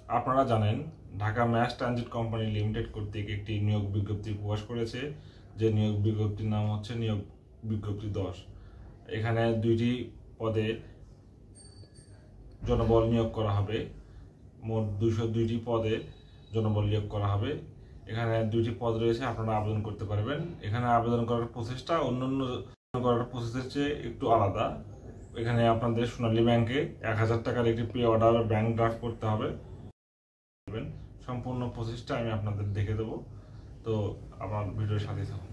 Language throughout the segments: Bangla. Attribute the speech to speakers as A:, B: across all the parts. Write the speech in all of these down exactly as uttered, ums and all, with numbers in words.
A: আপনারা জানেন Dhaka mass transit company limited কর্তৃক একটি নিয়োগ বিজ্ঞপ্তি প্রকাশ করেছে, যে নিয়োগ বিজ্ঞপ্তির নাম হচ্ছে নিয়োগ বিজ্ঞপ্তি দশ। এখানে দুইটি পদে জনবল নিয়োগ করা হবে। মোট দুইশো দুইটি পদে জনবল নিয়োগ করা হবে। এখানে দুইটি পদ রয়েছে, আপনারা আবেদন করতে পারবেন। এখানে আবেদন করার প্রসেসটা অন্যান্য করার প্রসেসের চেয়ে একটু আলাদা। এখানে আপনাদের সোনালী ব্যাংকে এক হাজার টাকার একটি পে অর্ডার ব্যাংক ড্রাফট করতে হবে। সম্পূর্ণ প্রসেসটা আমি আপনাদের দেখে দেবো, তো আমার ভিডিওর সাথে থাকুন।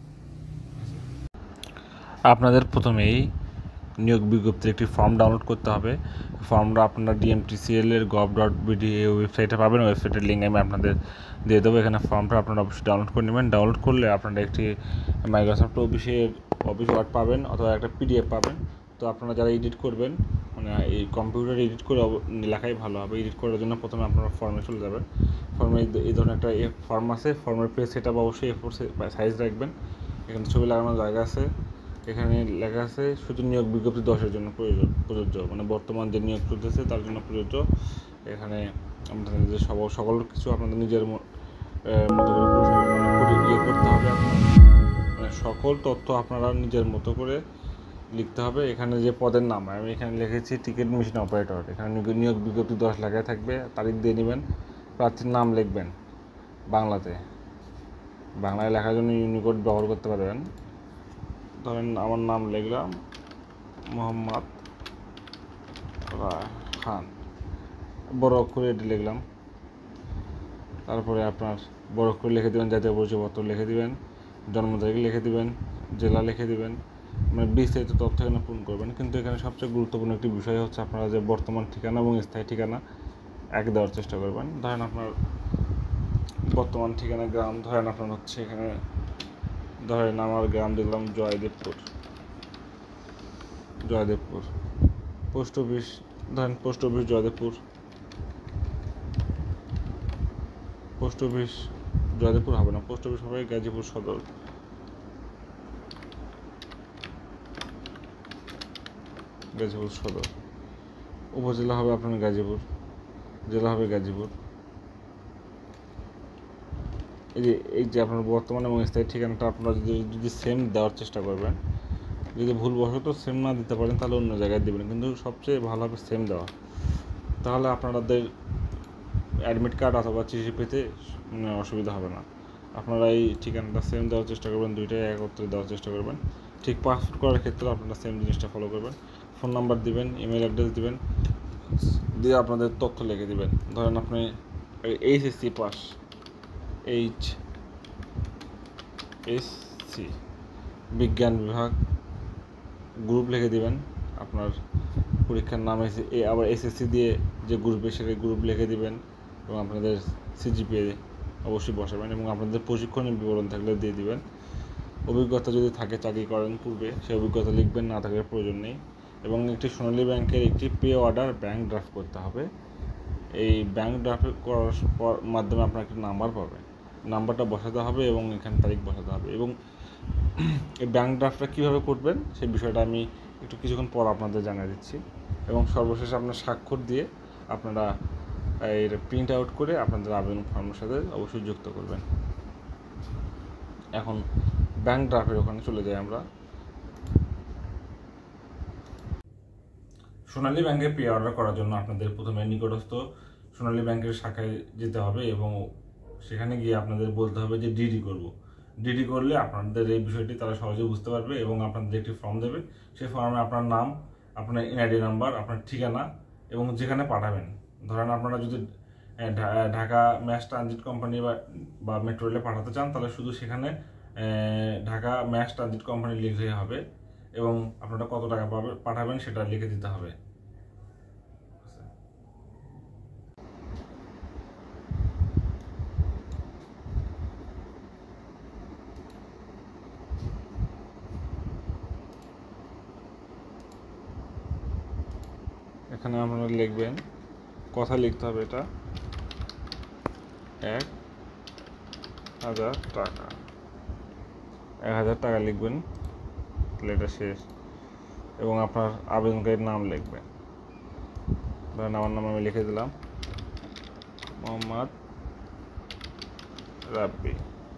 A: আপনাদের প্রথমেই নিয়োগ বিজ্ঞপ্তির একটি ফর্ম ডাউনলোড করতে হবে। ফর্মটা আপনারা ডিএমটিসিএল এর গভ ডট বিডি এই ওয়েবসাইটে পাবেন। ওয়েবসাইটের লিঙ্ক আমি আপনাদের দিয়ে দেবো। এখানে ফর্মটা আপনারা অবশ্যই ডাউনলোড করে নেবেন। ডাউনলোড করলে আপনারা একটি মাইক্রোসফট অফিসের অফিস ওয়ার্ড পাবেন অথবা একটা পিডিএফ পাবেন। তো আপনারা যারা এডিট করবেন, মানে এই কম্পিউটার এডিট করে লেখাই ভালো হবে। এডিট করার জন্য প্রথমে আপনারা ফর্মে চলে যাবেন। ফর্মে এই ধরনের একটা ফর্ম আছে। ফর্মের পেজ সেট আপ অবশ্যই এ ফোর সাইজ রাখবেন। এখানে ছবি লাগানোর জায়গা আছে। এখানে লেখা আছে শুধু নিয়োগ বিজ্ঞপ্তি দশের জন্য প্রয়োজন প্রযোজ্য, মানে বর্তমান যে নিয়োগ চলতেছে তার জন্য প্রযোজ্য। এখানে আপনাদের যে সকল সকল কিছু আপনাদের নিজের মতো করে ইয়ে করতে হবে। আপনার মানে সকল তথ্য আপনারা নিজের মতো করে লিখতে হবে। এখানে যে পদের নাম আমি এখানে লিখেছি টিকিট মেশিন অপারেটর। এখানে নিয়োগ বিজ্ঞপ্তি দশ লেখায় থাকবে, তারিখ দিয়ে নেবেন। প্রার্থীর নাম লিখবেন বাংলাতে। বাংলায় লেখার জন্য ইউনিকোড ব্যবহার করতে পারবেন। ধরেন আমার নাম লিখলাম মোহাম্মদ খান, বড় অক্ষরে এটি লিখলাম। তারপরে আপনার বড় অক্ষরে লিখে দেবেন জাতীয় পরিচয়পত্র লিখে দিবেন, জন্ম তারিখ লিখে দিবেন, জেলা লিখে দিবেন। মানে বিস্তারিত তথ্য এখানে পূরণ করবেন। কিন্তু এখানে সবচেয়ে গুরুত্বপূর্ণ একটি বিষয় হচ্ছে আপনারা যে বর্তমান ঠিকানা এবং স্থায়ী ঠিকানা এক দেওয়ার চেষ্টা করবেন। ধরেন আপনার বর্তমান ঠিকানা গ্রাম, ধরেন আপনার হচ্ছে এখানে ধরেন আমার গ্রাম দেখলাম জয়দেবপুর জয়দেবপুর পোস্ট অফিস, ধরেন post office Joydebpur post office Joydebpur হবে না, পোস্ট অফিস হবে গাজীপুর সদর। গাজীপুর সদর উপজেলা হবে আপনার গাজীপুর, জেলা হবে গাজীপুর। এই যে এই যে আপনার বর্তমান এবং স্থায়ী ঠিকানাটা আপনারা যদি যদি সেম দেওয়ার চেষ্টা করবেন। যদি ভুলবশত সেম না দিতে পারেন তাহলে অন্য জায়গায় দেবেন, কিন্তু সবচেয়ে ভালো হবে সেম দেওয়া। তাহলে আপনাদের অ্যাডমিট কার্ড অথবা চিঠি পেতে অসুবিধা হবে না। আপনারা এই ঠিকানাটা সেম দেওয়ার চেষ্টা করবেন, দুইটাই একত্রে দেওয়ার চেষ্টা করবেন। ঠিক পাসপোর্ট করার ক্ষেত্রে আপনারা সেম জিনিসটা ফলো করবেন। ফোন নাম্বার দিবেন, ইমেল অ্যাড্রেস দিবেন, দিয়ে আপনাদের তথ্য লিখে দিবেন। ধরেন আপনি HSC pass, H S C বিজ্ঞান বিভাগ গ্রুপ লিখে দিবেন। আপনার পরীক্ষার নাম এসে আবার এসএসসি দিয়ে যে গ্রুপে সেটা গ্রুপ লিখে দিবেন এবং আপনাদের সিজিপিএ অবশ্যই বসাবেন এবং আপনাদের প্রশিক্ষণের বিবরণ থাকলে দিয়ে দিবেন। অভিজ্ঞতা যদি থাকে চাকরি করেন পূর্বে, সেই অভিজ্ঞতা লিখবেন, না থাকার প্রয়োজন নেই। এবং একটি সোনালী ব্যাংকের একটি পে অর্ডার ব্যাংক ড্রাফট করতে হবে। এই ব্যাংক ড্রাফট করার পর মাধ্যমে আপনার একটি নাম্বার পাবেন, নাম্বারটা বসাতে হবে এবং এখানে তারিখ বসাতে হবে। এবং এই ব্যাংক ড্রাফটটা কীভাবে করবেন সেই বিষয়টা আমি একটু কিছুক্ষণ পর আপনাদের জানিয়ে দিচ্ছি। এবং সর্বশেষ আপনার স্বাক্ষর দিয়ে আপনারা এর প্রিন্ট আউট করে আপনাদের আবেদন ফর্মের সাথে অবশ্যই যুক্ত করবেন। এখন ব্যাংক ড্রাফটের ওখানে চলে যাই আমরা। সোনালী ব্যাংকে পে অর্ডার করার জন্য আপনাদের প্রথমে নিকটস্থ সোনালী ব্যাংকের শাখায় যেতে হবে এবং সেখানে গিয়ে আপনাদের বলতে হবে যে ডিডি করব। ডিডি করলে আপনাদের এই বিষয়টি তারা সহজে বুঝতে পারবে এবং আপনাদের একটি ফর্ম দেবে। সেই ফর্মে আপনার নাম, আপনার এনআইডি নাম্বার, আপনার ঠিকানা এবং যেখানে পাঠাবেন। ধরেন আপনারা যদি ঢাকা ম্যাস ট্রানজিট কোম্পানি বা মেট্রো রেলে পাঠাতে চান তাহলে শুধু সেখানে ঢাকা ম্যাস ট্রানজিট কোম্পানি লিখলেই হবে এবং আপনারা কত টাকা পাবে পাঠাবেন সেটা লিখে দিতে হবে। এখানে আপনারা লিখবেন, কথা লিখতে হবে, এটা এক হাজার টাকা এক হাজার টাকা লিখবেন, তাহলে এটা শেষ। এবং আপনার আবেদনকারীর নাম লিখবেন। ধরেন আমার নাম আমি লিখে দিলাম, মোহাম্মদ রাব্বি।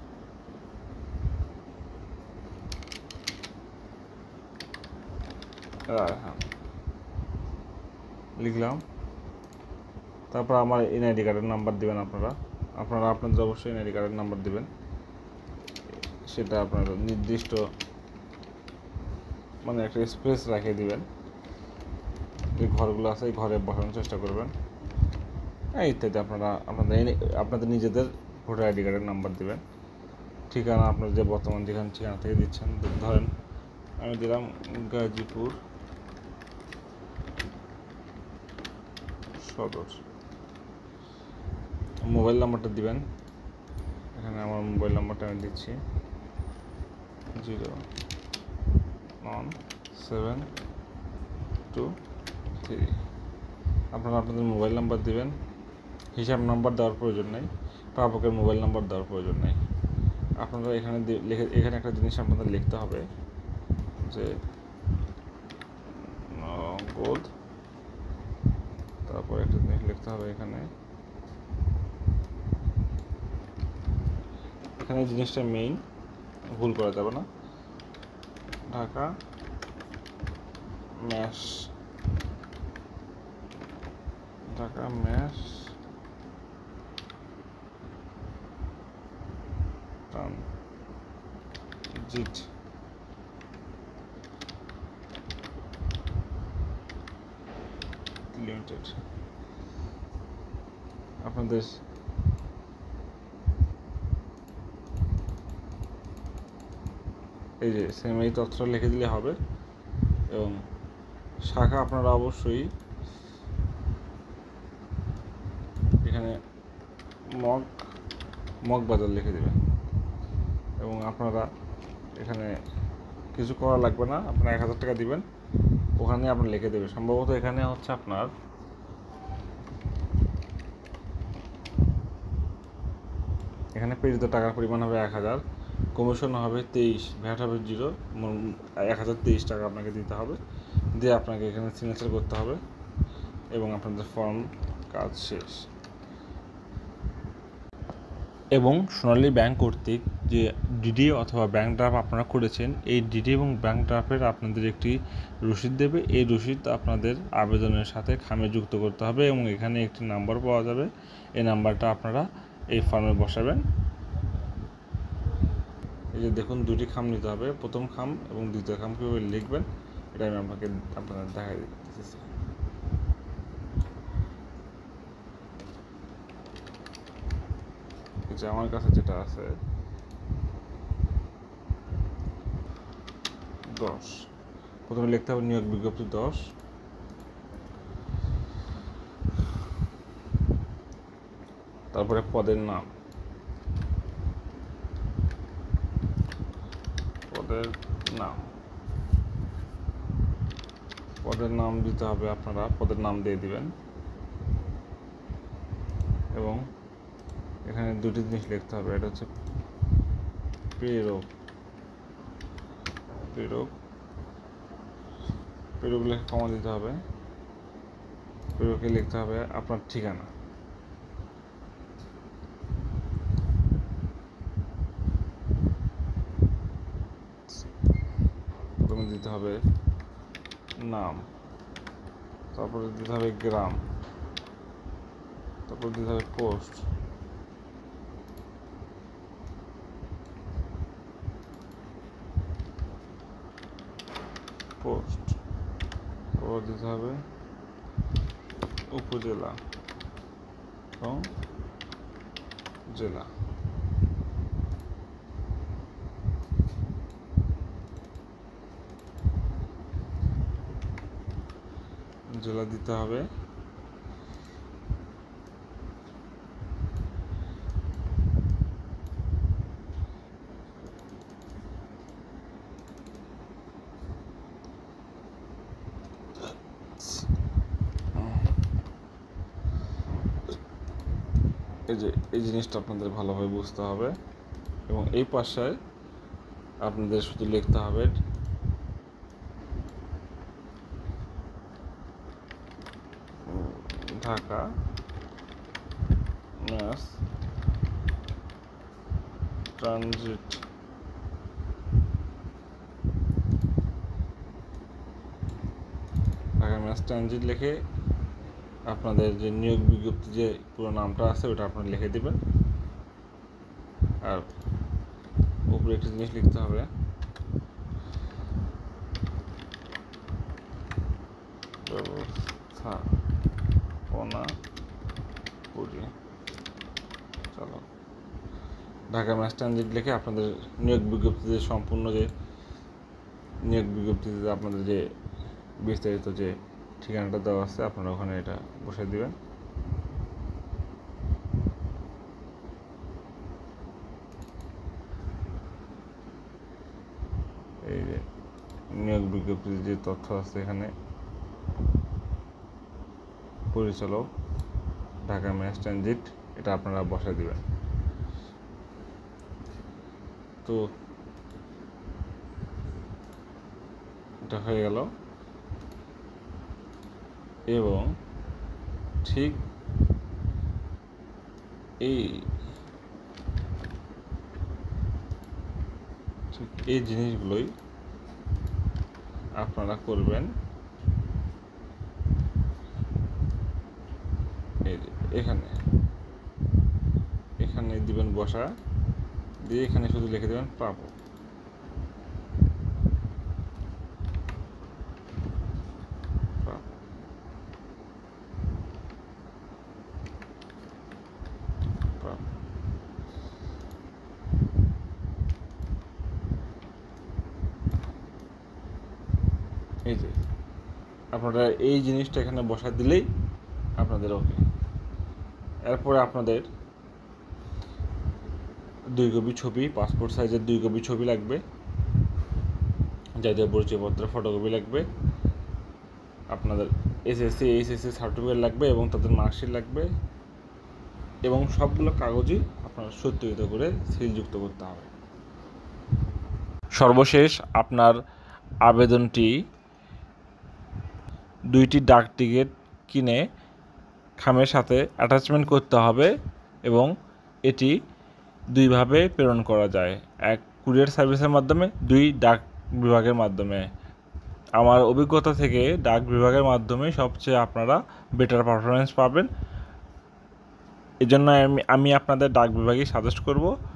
A: লিখলাম। তারপর আমার এনআইডি কার্ডের নাম্বার দিবেন। আপনারা আপনারা আপনাদের অবশ্যই এনআইডি কার্ডের নাম্বার দিবেন, সেটা আপনারা নির্দিষ্ট মানে একটা স্পেস রেখে দিবেন, যে ঘরগুলো আছে এই ঘরে বসানোর চেষ্টা করবেন ইত্যাদি। আপনারা আপনাদের আপনাদের নিজেদের ভোটার আইডি কার্ডের নাম্বার দিবেন। ঠিকানা আপনার যে বর্তমান যেখানে ঠিকানা থেকে দিচ্ছেন, ধরেন আমি দিলাম গাজীপুর সদর। মোবাইল নাম্বারটা দিবেন, এখানে আমার মোবাইল নাম্বারটা আমি দিচ্ছি zero one seven two three. আপনারা আপনাদের মোবাইল নাম্বার দিবেন, হিসাব নাম্বার দেওয়ার প্রয়োজন নেই, প্রাপকের মোবাইল নাম্বার দেওয়ার প্রয়োজন নেই। আপনারা এখানে লিখে এখানে একটা জিনিস আপনাদের লিখতে হবে যে নগদ, তারপর একটা জিনিস লিখতে হবে এখানে এখানে জিনিসটা মেইন, ভুল করা যাবে না। Dhaka mass, Dhaka mass transit limited. আপনাদের এই যে সেম এই তথ্যটা লিখে দিলে হবে। এবং শাখা আপনারা অবশ্যই এখানে মগ মগ বাজার লিখে দেবেন। এবং আপনারা এখানে কিছু করা লাগবে না, আপনারা এক হাজার টাকা দিবেন, ওখানে আপনার লিখে দেবে। সম্ভবত এখানে হচ্ছে আপনার এখানে প্রেরিত টাকার পরিমাণ হবে এক হাজার, কমিশন হবে তেইশ, ভ্যাট হবে জিরো, এক হাজার তেইশ টাকা আপনাকে দিতে হবে। দিয়ে আপনাকে এখানে সিগনেচার করতে হবে এবং আপনাদের ফর্ম কাজ শেষ। এবং সোনালী ব্যাংক কর্তৃক যে ডিডি অথবা ব্যাংক ড্রাফট আপনারা করেছেন, এই ডিডি এবং ব্যাংক ড্রাফটের আপনাদের একটি রসিদ দেবে। এই রসিদ আপনাদের আবেদনের সাথে খামে যুক্ত করতে হবে এবং এখানে একটি নাম্বার পাওয়া যাবে। এই নাম্বারটা আপনারা এই ফর্মে বসাবেন। এই যে দেখুন দুটি খাম নিতে হবে, প্রথম খাম এবং দ্বিতীয় খাম কীভাবে লিখবেন এটা আমি আপনাকে আপনাদের দেখাই দিতেছি। যে আমার কাছে যেটা আছে দশ, প্রথমে লিখতে হবে নিয়োগ বিজ্ঞপ্তি দশ, তারপরে পদের নাম, পদের নাম পদের নাম দিতে হবে। আপনারা পদের নাম দিয়ে দিবেন এবং এখানে দুটি জিনিস লিখতে হবে। এটা হচ্ছে প্রেরক, প্রেরক প্রেরক লিখে কমা দিতে হবে। প্রেরকে লিখতে হবে আপনার ঠিকানা, প্রথমে দিতে হবে নাম, তারপরে দিতে হবে গ্রাম, তারপর দিতে হবে পোস্ট, পোস্ট তারপর দিতে হবে উপজেলা এবং জেলা। জেলা দিতে হবে। এই যে এই জিনিসটা আপনাদের ভালোভাবে বুঝতে হবে এবং এই পাশে আপনাদের শুধু লিখতে হবে Dhaka mass transit Dhaka mass transit লিখে আপনাদের যে নিয়োগ বিজ্ঞপ্তি যে পুরো নামটা আছে ওটা আপনারা লিখে দেবেন। আর উপরে একটা জিনিস লিখতে হবে, ব্যবস্থাপনা চলো ঢাকা ম্যাস ট্রানজিট লিখে আপনাদের নিয়োগ বিজ্ঞপ্তিতে সম্পূর্ণ যে নিয়োগ বিজ্ঞপ্তিতে আপনাদের যে বিস্তারিত যে ঠিকানাটা দেওয়া আছে আপনারা ওখানে এটা বসে দিবেন। এই যে নিয়োগ বিজ্ঞপ্তির যে তথ্য আছে এখানে পরিচালক ঢাকা ম্যাস ট্রানজিট এটা আপনারা বসে দিবেন। তো এটা হয়ে গেল এবং ঠিক এই ঠিক এই জিনিসগুলোই আপনারা করবেন। এই এখানে এখানে দিবেন বসা দিয়ে এখানে শুধু লিখে দেবেন পাবো। এই যে আপনারা এই জিনিসটা এখানে বসা দিলেই আপনাদের ওকে। এরপরে আপনাদের দুই কপি ছবি, পাসপোর্ট সাইজের দুই কপি ছবি লাগবে, জাতীয় পরিচয়পত্রের ফটোকপি লাগবে, আপনাদের এসএসসি এইচএসসি সার্টিফিকেট লাগবে এবং তাদের মার্কশিট লাগবে এবং সবগুলো কাগজই আপনার সত্যায়িত করে সিলযুক্ত করতে হবে। সর্বশেষ আপনার আবেদনটি দুইটি ডাক টিকিট কিনে খামের সাথে অ্যাটাচমেন্ট করতে হবে এবং এটি দুইভাবে প্রেরণ করা যায়, এক কুরিয়ার সার্ভিসের মাধ্যমে, দুই ডাক বিভাগের মাধ্যমে। আমার অভিজ্ঞতা থেকে ডাক বিভাগের মাধ্যমে সবচেয়ে আপনারা বেটার পারফরমেন্স পাবেন। এই জন্য আমি আমি আপনাদের ডাক বিভাগই সাজেস্ট করব।